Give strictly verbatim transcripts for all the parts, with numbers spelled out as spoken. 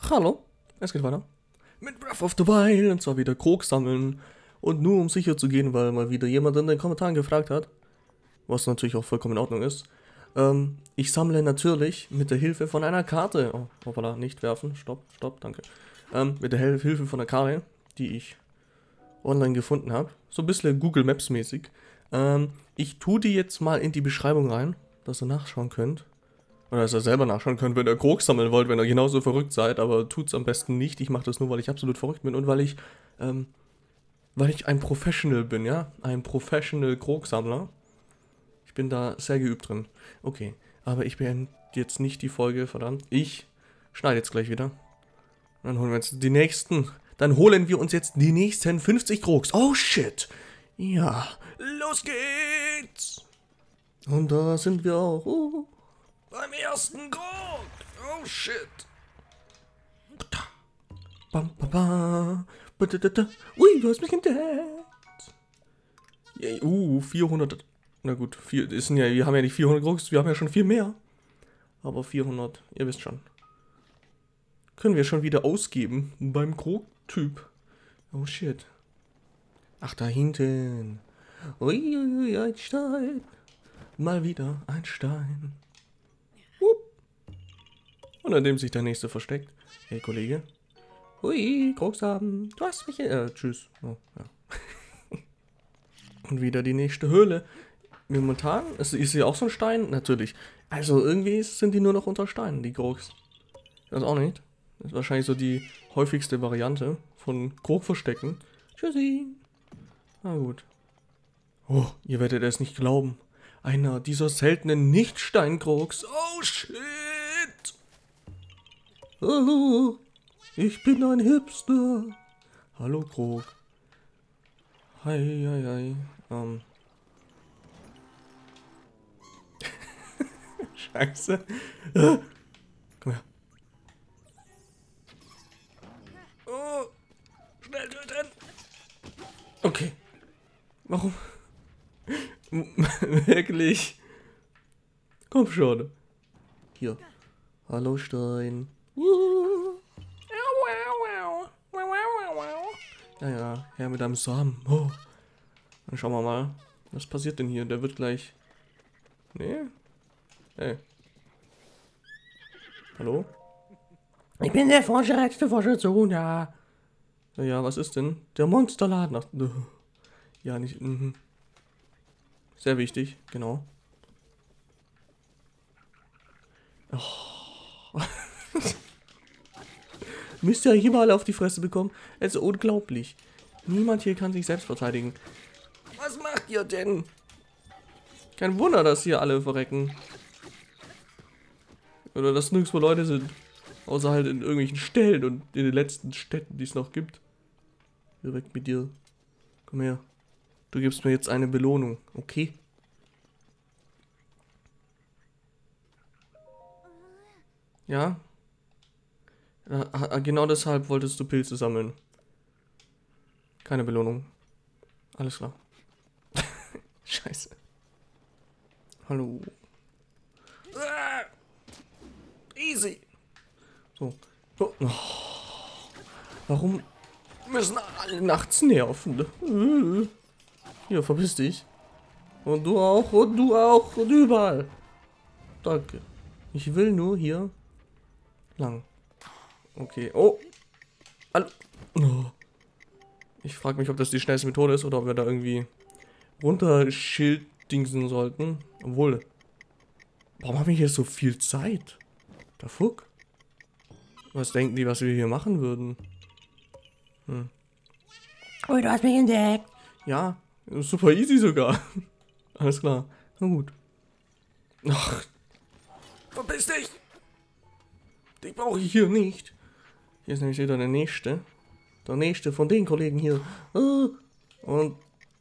Hallo, es geht weiter mit Breath of the Wild und zwar wieder Krog sammeln. Und nur um sicher zu gehen, weil mal wieder jemand in den Kommentaren gefragt hat, was natürlich auch vollkommen in Ordnung ist. Ähm, ich sammle natürlich mit der Hilfe von einer Karte. Oh, hoppala, nicht werfen. Stopp, stopp, danke. Ähm, mit der Hilfe von einer Karte, die ich online gefunden habe. So ein bisschen Google Maps mäßig. Ähm, ich tue die jetzt mal in die Beschreibung rein, dass ihr nachschauen könnt. Oder dass ihr selber nachschauen könnt, wenn ihr Krog sammeln wollt, wenn ihr genauso verrückt seid. Aber tut's am besten nicht. Ich mache das nur, weil ich absolut verrückt bin und weil ich, ähm, weil ich ein Professional bin, ja? Ein Professional Krogsammler. Ich bin da sehr geübt drin. Okay, aber ich beende jetzt nicht die Folge, verdammt. Ich schneide jetzt gleich wieder. Dann holen wir jetzt die nächsten. Dann holen wir uns jetzt die nächsten fünfzig Krogs. Oh shit. Ja, los geht's. Und da sind wir auch. Uh, beim ersten Krog. Oh shit. Bam, bam, bam. Ui, du hast mich entdeckt. Yeah, uh, vierhundert. Na gut, vier, ist ja, wir haben ja nicht vierhundert Krogs, wir haben ja schon viel mehr. Aber vierhundert, ihr wisst schon. Können wir schon wieder ausgeben beim Krog-Typ. Oh shit. Ach, da hinten. Uiuiui, ein Stein. Mal wieder ein Stein. Upp. Und an dem sich der nächste versteckt. Hey, Kollege. Ui, Krogs haben. Du hast mich. Äh, tschüss. Oh, ja. Und wieder die nächste Höhle. Momentan ist, ist hier auch so ein Stein? Natürlich. Also irgendwie sind die nur noch unter Steinen, die Krogs. Ich weiß auch nicht. Das ist wahrscheinlich so die häufigste Variante von Krog-Verstecken. Tschüssi. Na gut. Oh, ihr werdet es nicht glauben. Einer dieser seltenen Nicht-Stein-Krogs. Oh shit. Hallo. Ich bin ein Hipster. Hallo Krog. Hi, hi, hi. Ähm. Scheiße. Komm her. Oh. Schnell töten. Okay. Warum? Wirklich? Komm schon. Hier. Hallo Stein. Ja, ja, her mit deinem Samen. Oh. Dann schauen wir mal. Was passiert denn hier? Der wird gleich... Nee? Hey. Hallo? Ich bin der fortschrittlichste Forscher, ja. Ja, ja, was ist denn? Der Monsterladen. Ach, ja, nicht... Mhm. Sehr wichtig, genau. Oh. Müsst ihr hier mal auf die Fresse bekommen? Es ist unglaublich. Niemand hier kann sich selbst verteidigen. Was macht ihr denn? Kein Wunder, dass hier alle verrecken. Oder dass nirgendwo Leute sind. Außer halt in irgendwelchen Ställen und in den letzten Städten, die es noch gibt. Direkt mit dir. Komm her. Du gibst mir jetzt eine Belohnung, okay? Ja? Genau deshalb wolltest du Pilze sammeln. Keine Belohnung. Alles klar. Scheiße. Hallo. Ah! Easy. So. Oh. Warum müssen alle nachts nerven? Hier, verpiss dich. Und du auch, und du auch, und überall. Danke. Ich will nur hier lang. Okay. Oh. Hallo. Oh. Ich frage mich, ob das die schnellste Methode ist oder ob wir da irgendwie runterschilddingsen sollten. Obwohl. Warum habe ich hier so viel Zeit? Der Fuck? Was denken die, was wir hier machen würden? Hm. Oh, du hast mich entdeckt. Ja, super easy sogar. Alles klar. Na gut. Ach. Verpiss dich! Die brauche ich hier nicht. Hier ist nämlich wieder der nächste. Der nächste von den Kollegen hier. Und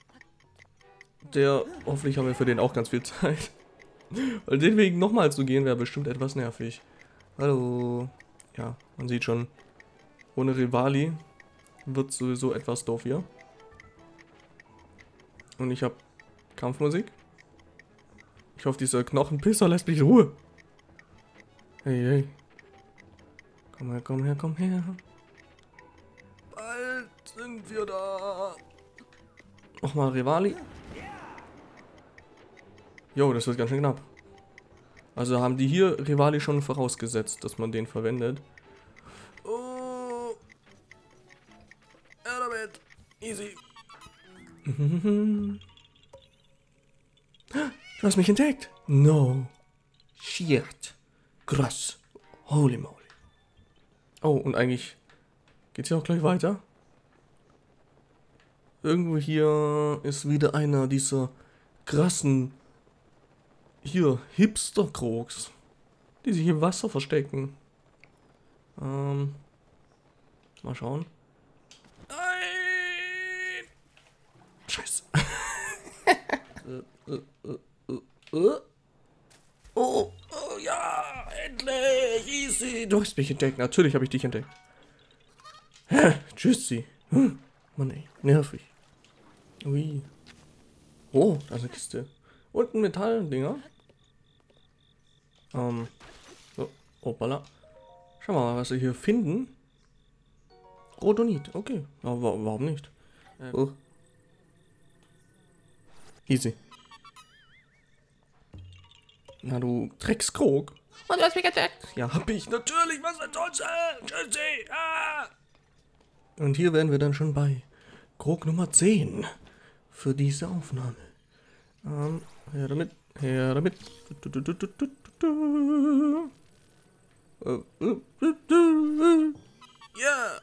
der, hoffentlich haben wir für den auch ganz viel Zeit. Weil den Weg nochmal zu gehen, wäre bestimmt etwas nervig. Hallo. Ja, man sieht schon, ohne Rivali wird sowieso etwas doof hier. Und ich habe Kampfmusik. Ich hoffe, dieser Knochenpisser lässt mich in Ruhe. Hey, hey. Komm her, komm her, komm her. Bald sind wir da. Nochmal Revali. Jo, das wird ganz schön knapp. Also haben die hier Revali schon vorausgesetzt, dass man den verwendet. Oh. Ja, damit. Easy. Du hast mich entdeckt. No. Shit. Krass. Holy moly. Oh, und eigentlich geht's ja auch gleich weiter. Irgendwo hier ist wieder einer dieser krassen hier Hipster-Krogs, die sich im Wasser verstecken. Ähm, mal schauen. Nein! Scheiße. äh, äh, äh, äh. Oh, oh ja, endlich, easy. Du hast mich entdeckt. Natürlich habe ich dich entdeckt. Hä? Tschüssi. Hm. Mann ey, nervig. Ui. Oh, da ist eine Kiste. Und ein Metalldinger. Ähm. So, hoppala. Schau mal, was wir hier finden. Rhodonit, okay. Aber warum nicht? Ähm. Oh. Easy. Na du Dreckskrog. Und du hast mich entdeckt. Ja, hab ich. Natürlich, was ein Tschüssi. Tschüssi. Ah. Und hier wären wir dann schon bei Krog Nummer zehn für diese Aufnahme. Ähm, her damit, her damit. Ja.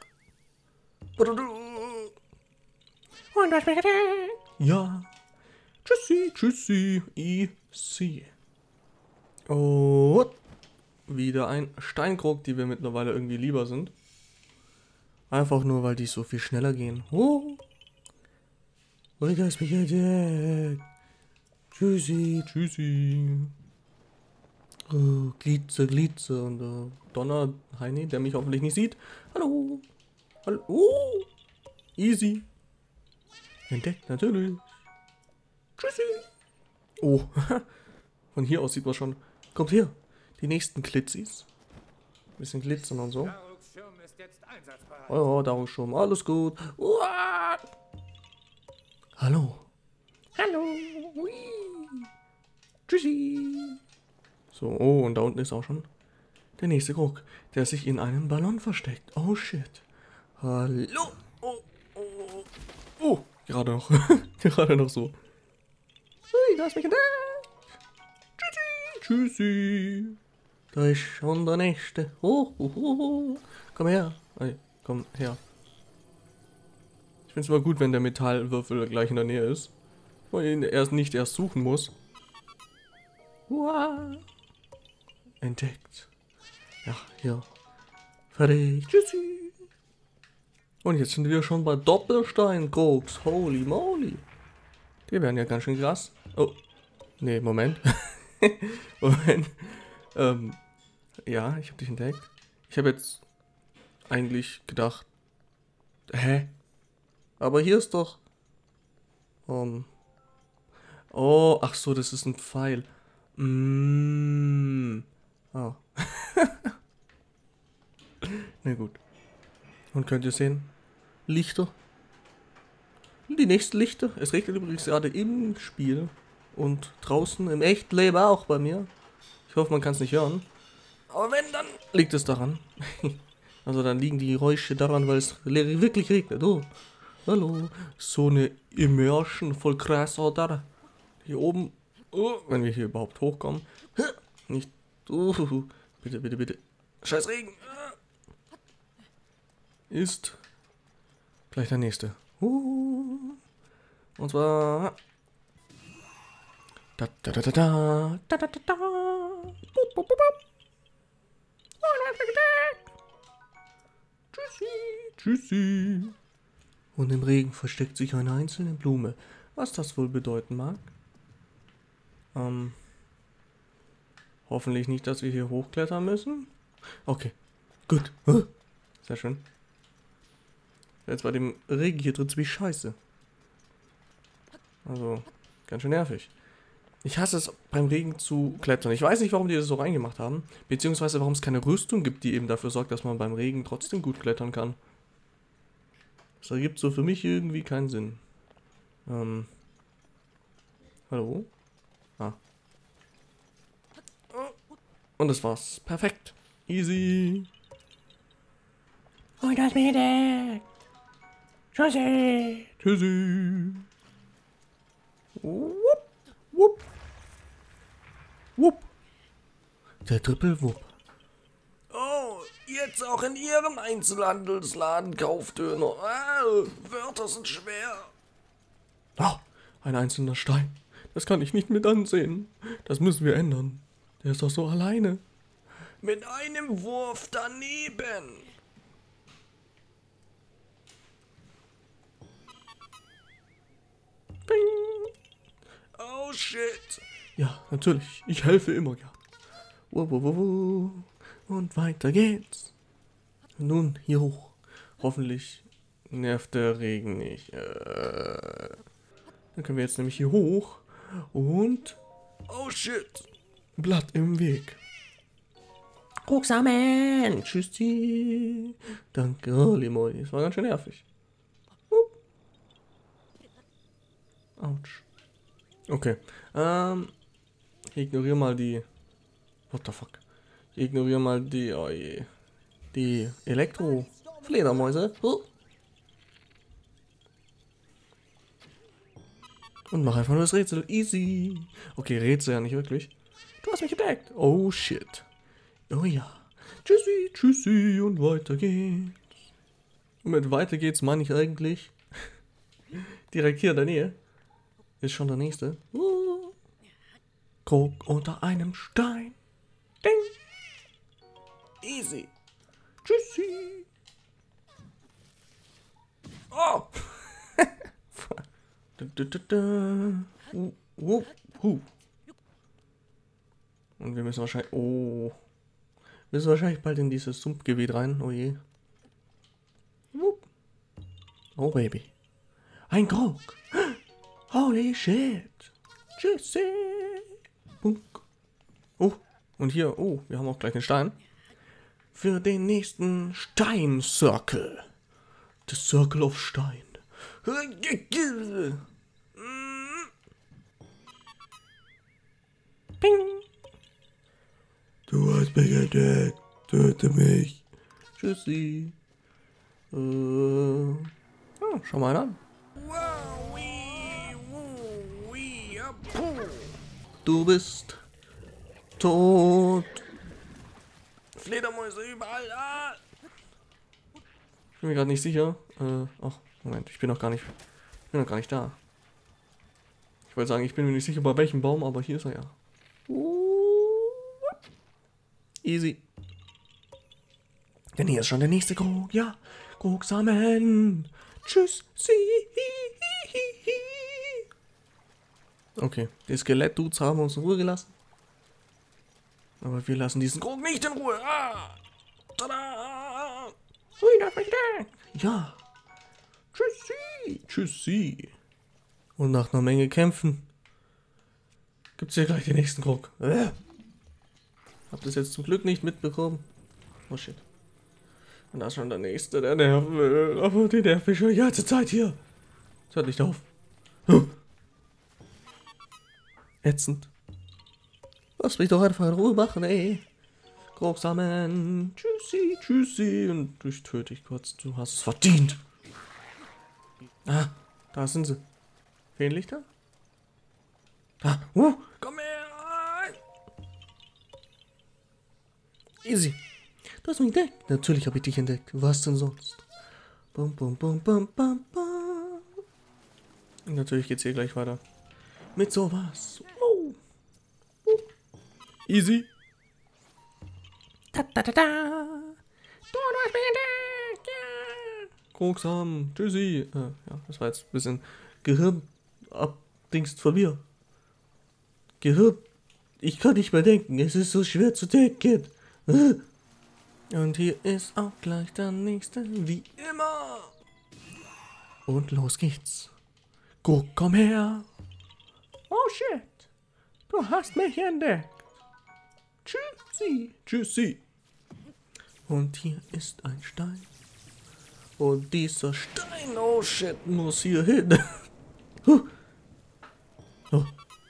Und was mich entdeckt. Ja. Tschüssi, tschüssi, easy. Und wieder ein Steinkrog, die wir mittlerweile irgendwie lieber sind. Einfach nur, weil die so viel schneller gehen. Oh. Und das mich entdeckt. Tschüssi, tschüssi. Oh, Glitze, Glitze und uh, Donner, Heini, der mich hoffentlich nicht sieht. Hallo. Hallo. Oh. Easy. Entdeckt, natürlich. Tschüssi. Oh. Von hier aus sieht man schon. Kommt her. Die nächsten Klitzis. Bisschen glitzern und so. Oh, Darukschirm, alles gut. Uah. Hallo. Hallo. Hui. Tschüssi. So, oh, und da unten ist auch schon der nächste Krog, der sich in einem Ballon versteckt. Oh, shit. Hallo. Oh, oh, oh. Gerade noch. Gerade noch so. Hui, da ist mich entdeckt. Tschüssi. Tschüssi. Da ist schon der nächste. Oh, oh, oh, oh. Komm her. Hey, komm her. Ich finde es immer gut, wenn der Metallwürfel gleich in der Nähe ist. Und ihn erst nicht erst suchen muss. Wow. Entdeckt. Ja, hier. Fertig. Tschüssi. Und jetzt sind wir schon bei Doppelstein-Krogs. Holy moly. Die werden ja ganz schön krass. Oh. Nee, Moment. Moment. Ähm. Ja, ich habe dich entdeckt. Ich habe jetzt eigentlich gedacht. Hä? Aber hier ist doch. Um, oh, ach so, das ist ein Pfeil. Mm. Oh. Na gut. Und könnt ihr sehen? Lichter. Die nächsten Lichter. Es regnet übrigens gerade im Spiel. Und draußen im echten Leben auch bei mir. Ich hoffe, man kann es nicht hören. Aber wenn, dann liegt es daran. Also dann liegen die Geräusche daran, weil es wirklich regnet. Oh, hallo. So eine Immersion voll krass, oder? Hier oben. Oh, wenn wir hier überhaupt hochkommen. Nicht. Oh, bitte, bitte, bitte. Scheiß Regen. Ist gleich der nächste. Und zwar. Da, da, da, da, da, da, da, da, da. Bup, bup, bup, bup. Tschüssi, tschüssi. Und im Regen versteckt sich eine einzelne Blume. Was das wohl bedeuten mag? Ähm. Hoffentlich nicht, dass wir hier hochklettern müssen. Okay, gut. Sehr schön. Jetzt bei dem Regen hier drin wie scheiße. Also, ganz schön nervig. Ich hasse es, beim Regen zu klettern. Ich weiß nicht, warum die das so reingemacht haben. Beziehungsweise, warum es keine Rüstung gibt, die eben dafür sorgt, dass man beim Regen trotzdem gut klettern kann. Das ergibt so für mich irgendwie keinen Sinn. Ähm. Hallo? Ah. Und das war's. Perfekt. Easy. Und das Medic. Tschüssi. Tschüssi. Wupp. Wupp. Wupp. Der Triple-Wupp. Oh, jetzt auch in Ihrem Einzelhandelsladen Kaufdöner. Ah, Wörter sind schwer. Oh, ein einzelner Stein. Das kann ich nicht mit ansehen. Das müssen wir ändern. Der ist doch so alleine. Mit einem Wurf daneben. Bing. Oh shit. Ja, natürlich. Ich helfe immer gern. Wo, wo, wo, wo. Und weiter geht's. Nun, hier hoch. Hoffentlich nervt der Regen nicht. Äh, dann können wir jetzt nämlich hier hoch. Und... Oh shit. Blatt im Weg. Rucksamen. Tschüssi. Danke, Limoy. Das war ganz schön nervig. Hup. Autsch. Okay. Ähm... Ich ignoriere mal die... What the fuck? Ich ignoriere mal die... Oh je. Die Elektro-Fledermäuse. Huh. Und mach einfach nur das Rätsel. Easy. Okay, Rätsel ja nicht wirklich. Du hast mich entdeckt. Oh shit. Oh ja. Tschüssi, tschüssi und weiter geht's. Und mit weiter geht's meine ich eigentlich direkt hier in der Nähe. Ist schon der nächste. Uh. Krog unter einem Stein. Ding. Easy. Tschüssi. Oh. Da, da, da, da. Uh, uh, uh. Und wir müssen wahrscheinlich... Oh. Wir müssen wahrscheinlich bald in dieses Sumpfgebiet rein. Oh je. Uh. Oh Baby. Ein Krog. Holy shit. Tschüssi. Bunk. Oh. Und hier... Oh, wir haben auch gleich einen Stein. Für den nächsten Stein-Circle. The Circle of Stein. Ping. Du hast mich entdeckt. Töte mich. Tschüssi. Äh. Oh, schau mal an. Du bist tot. Fledermäuse überall. Ah. Ich bin mir gerade nicht sicher. Äh, ach, Moment, ich bin noch gar nicht. Ich bin noch gar nicht da. Ich wollte sagen, ich bin mir nicht sicher bei welchem Baum, aber hier ist er ja. Easy. Denn hier ist schon der nächste Krog. Ja. Krogsamen. Tschüss. Sie. Okay, die Skelett-Dudes haben uns in Ruhe gelassen. Aber wir lassen diesen Krog nicht in Ruhe. Ah. Tada. Ui, das mich da. Ja. Tschüssi. Tschüssi. Und nach einer Menge Kämpfen gibt es hier gleich den nächsten Krog. Äh. Hab das jetzt zum Glück nicht mitbekommen. Oh shit. Und da ist schon der nächste, der nerven will. Aber die nervt mich schon die ganze Zeit hier. Das hört nicht auf. Huh. Ätzend. Lass mich doch einfach in Ruhe machen, ey. Krogsamen. Tschüssi, tschüssi. Und ich töte dich kurz. Du hast es verdient. Ah, da sind sie. Feenlichter? Ah, uh, komm her. Easy. Du hast mich entdeckt. Natürlich habe ich dich entdeckt. Was denn sonst? Bum, bum, bum, bum, bum, bum. Und natürlich geht's hier gleich weiter. Mit sowas. Oh. Oh. Easy. Da, da, da, da. Du hast mich entdeckt. Ja. Krogsam. Tschüssi. Äh, ja, das war jetzt ein bisschen Gehirn-Abdingst von mir. Gehirn. Ich kann nicht mehr denken. Es ist so schwer zu denken. Und hier ist auch gleich der nächste, wie immer. Und los geht's. Guck, komm her. Oh shit. Du hast mich entdeckt. Tschüssi, tschüssi. Und hier ist ein Stein. Und dieser Stein, oh shit, muss hier hin. Huh. Oh.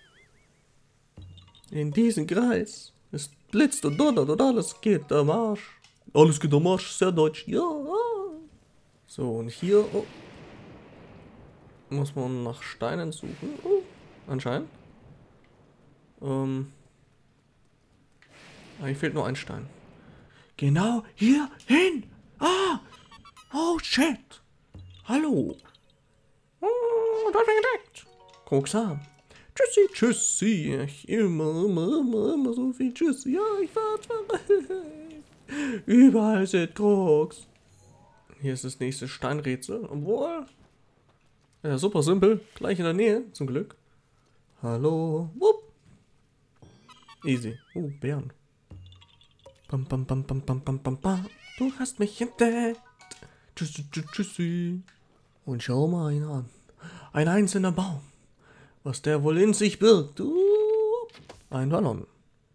In diesem Kreis. Es blitzt und donnert und alles geht am Arsch. Alles geht am Arsch, sehr deutsch. Ja. So, und hier oh, muss man nach Steinen suchen. Oh, anscheinend. Ähm. Eigentlich fehlt nur ein Stein. Genau hier hin. Ah. Oh shit. Hallo. Oh, du hast mich entdeckt. Koksam. Tschüssi, tschüssi. Ich immer, immer, immer, immer so viel Tschüssi. Ja, ich fahr zwar. Überall sind Koks. Hier ist das nächste Steinrätsel. Obwohl. Ja, super simpel. Gleich in der Nähe, zum Glück. Hallo. Wupp. Easy. Oh, Bären. Bam, bam, bam, bam, bam, bam, bam, bam. Du hast mich entdeckt. Tschüssi, tschüssi, tschüssi. Und schau mal einen an. Ein einzelner Baum. Was der wohl in sich birgt. Uh, ein Ballon.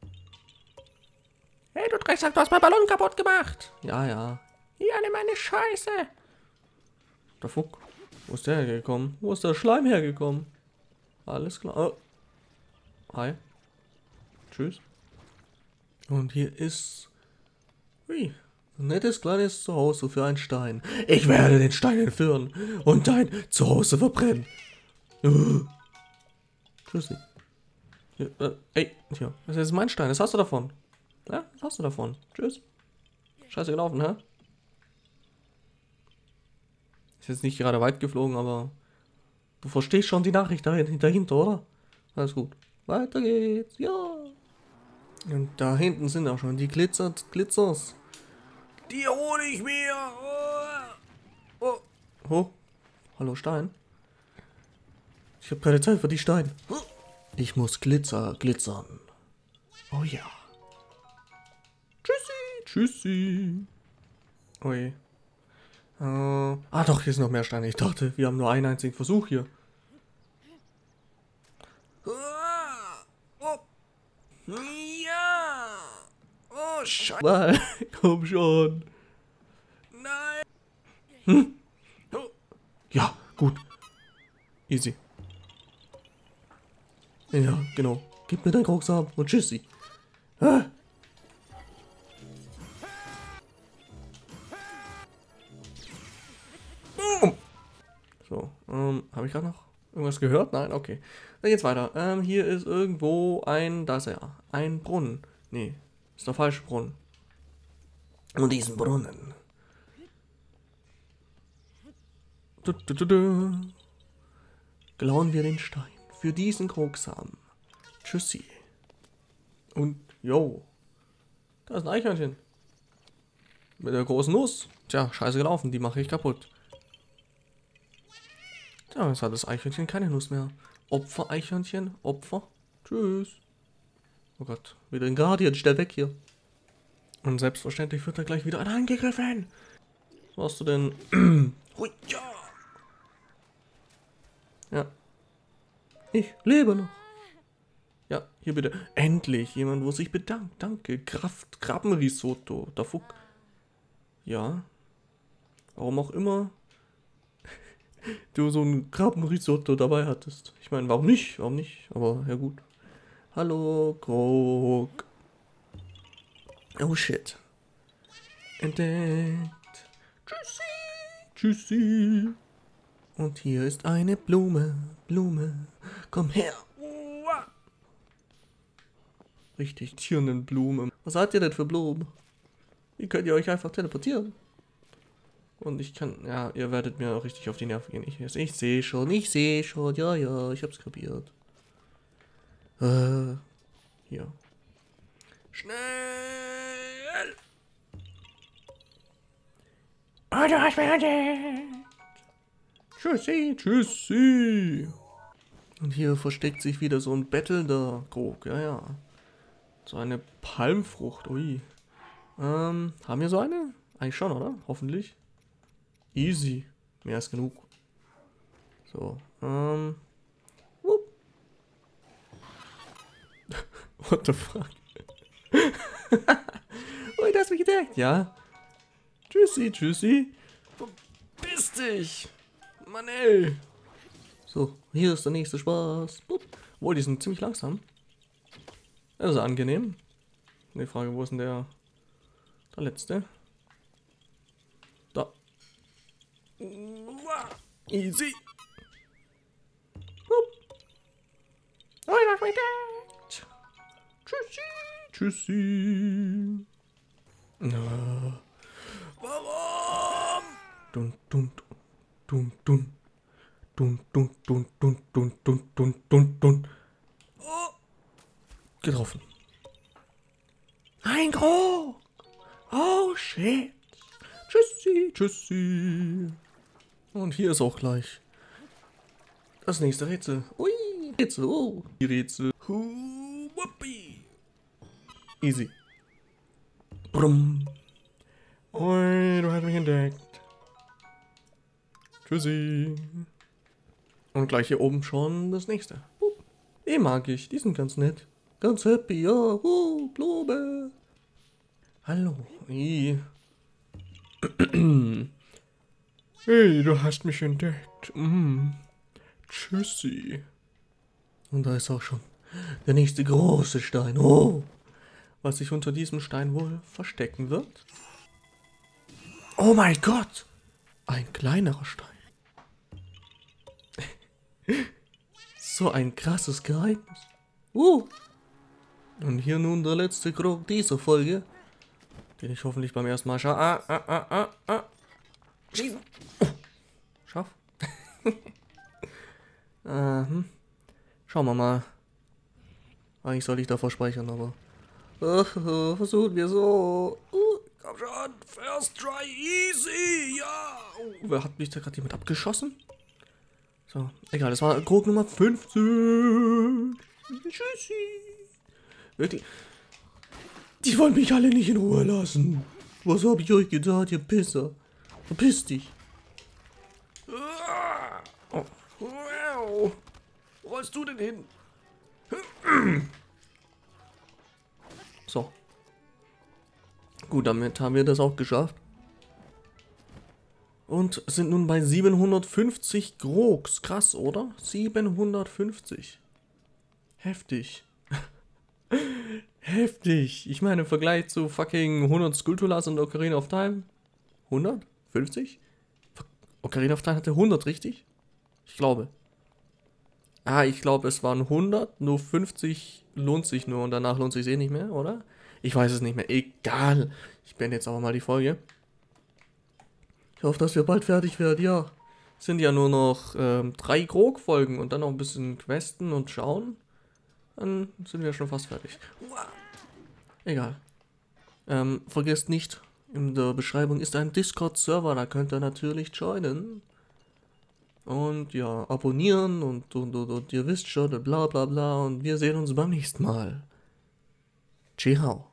Hey, du Drecksack, du hast meinen Ballon kaputt gemacht. Ja, ja. Hier, nimm meine Scheiße. Der Fuck. Wo ist der hergekommen? Wo ist der Schleim hergekommen? Alles klar. Oh. Hi. Tschüss. Und hier ist... Ui. Ein nettes kleines Zuhause für einen Stein. Ich werde den Stein entführen und dein Zuhause verbrennen. Uh. Tschüssi. Hier, äh, ey, hier. Das ist mein Stein. Das hast du davon. Ja, das hast du davon. Tschüss. Scheiße gelaufen, hä? Ist jetzt nicht gerade weit geflogen, aber du verstehst schon die Nachricht dahinter, oder? Alles gut. Weiter geht's. Ja. Und da hinten sind auch schon die Glitzer Glitzers. Die hole ich mir. Oh. Oh. Oh. Hallo Stein. Ich habe keine Zeit für die Steine. Ich muss Glitzer glitzern. Oh ja. Tschüssi. Tschüssi. Ui. Äh, ah doch, hier sind noch mehr Steine. Ich dachte, wir haben nur einen einzigen Versuch hier. Oh. Ja. Oh, Scheiße. Komm schon. Nein. Hm? Ja, gut. Easy. Ja, genau. Gib mir dein Koksam und tschüssi. Ah. So, ähm, habe ich gerade noch irgendwas gehört? Nein, okay. Dann geht's weiter. Ähm, hier ist irgendwo ein, da ist er, ein Brunnen. Nee, ist der falsche Brunnen. Und diesen Brunnen. Du, du, du, du. Klauen wir den Stein für diesen Krogsamen. Tschüssi. Und, yo. Da ist ein Eichhörnchen. Mit der großen Nuss. Tja, scheiße gelaufen, die mache ich kaputt. Tja, jetzt hat das Eichhörnchen keine Nuss mehr. Opfer, Eichhörnchen, Opfer. Tschüss. Oh Gott, wieder ein Guardian, schnell weg hier. Und selbstverständlich wird er gleich wieder angegriffen. Was hast du denn? Hui, ja. Ja. Ich lebe noch. Ja, hier bitte. Endlich jemand, wo sich bedankt. Danke. Kraft, Krabbenrisotto. Der Fuck. Ja. Warum auch immer du so ein Krabbenrisotto dabei hattest. Ich meine, warum nicht? Warum nicht? Aber ja gut. Hallo, Krog. Oh shit. Entdeckt. Tschüssi. Tschüssi. Und hier ist eine Blume. Blume. Komm her. Richtig, Tiernenblume. Was seid ihr denn für Blumen? Wie könnt ihr euch einfach teleportieren? Und ich kann, ja, ihr werdet mir auch richtig auf die Nerven gehen. Ich, ich sehe schon, ich sehe schon. Ja, ja, ich hab's kapiert. Äh, hier. Schnell! Oh, du hast mich entdeckt. Tschüssi, tschüssi. Und hier versteckt sich wieder so ein bettelnder Krog, ja, ja. So eine Palmfrucht, ui. Ähm, haben wir so eine? Eigentlich schon, oder? Hoffentlich. Easy. Mehr als genug. So, ähm. Wupp. What the fuck? Oh, du hast mich gedeckt, ja? Tschüssi, tschüssi. Verpiss dich. Mann, ey. So, hier ist der nächste Spaß. Bup. Obwohl, die sind ziemlich langsam. Das ist angenehm. Die Frage, wo ist denn der... Der letzte? Da. Easy. Oh, das mich gedeckt. Tschüssi, tschüssi. Na. Warum? Dun, dun, dun, dun. Dun, dun, dun, dun, dun, dun, dun, dun, dun. Oh. Getroffen. Ein Krog. Oh, shit. Tschüssi, tschüssi. Und hier ist auch gleich das nächste Rätsel. Ui, Rätsel, oh. Die Rätsel. Wuppi. Easy. Brumm. Ui, du hast mich entdeckt. Tschüssi. Und gleich hier oben schon das nächste. Den mag ich, die sind ganz nett. Ganz happy, ja. Oh, Globe. Hallo. I. Hey, du hast mich entdeckt. Mm. Tschüssi. Und da ist auch schon der nächste große Stein. Oh. Was sich unter diesem Stein wohl verstecken wird. Oh mein Gott. Ein kleinerer Stein. So ein krasses Geheimnis. Uh. Und hier nun der letzte Krog dieser Folge, den ich hoffentlich beim ersten Mal scha ah, ah, ah, ah, ah. Schießen. Oh. Schaff. ähm. Schauen wir mal. Eigentlich sollte ich davor speichern, aber... Uh, uh, versuchen wir so. Uh, komm schon. First try easy. Ja. Oh, wer hat mich da gerade jemand abgeschossen? So, egal, das war Krog Nummer fünfzehn. Tschüssi. Wirklich. Die wollen mich alle nicht in Ruhe lassen. Was habe ich euch getan, ihr Pisser? Verpiss dich. Oh. Wow. Wo rollst du denn hin? So. Gut, damit haben wir das auch geschafft. Und sind nun bei siebenhundertfünfzig Krogs. Krass, oder? siebenhundertfünfzig. Heftig. Heftig. Ich meine, im Vergleich zu fucking hundert Skulltulas und Ocarina of Time. hundert? fünfzig? Ocarina of Time hatte hundert, richtig? Ich glaube. Ah, ich glaube, es waren hundert. Nur fünfzig lohnt sich nur und danach lohnt sich eh nicht mehr, oder? Ich weiß es nicht mehr. Egal. Ich beende jetzt aber mal die Folge. Ich hoffe, dass wir bald fertig werden, ja. Es sind ja nur noch ähm, drei Krog-Folgen und dann noch ein bisschen questen und schauen. Dann sind wir schon fast fertig. Egal. Ähm, vergesst nicht, in der Beschreibung ist ein Discord-Server, da könnt ihr natürlich joinen. Und ja, abonnieren und, und, und, und ihr wisst schon, bla bla bla. Und wir sehen uns beim nächsten Mal. Ciao.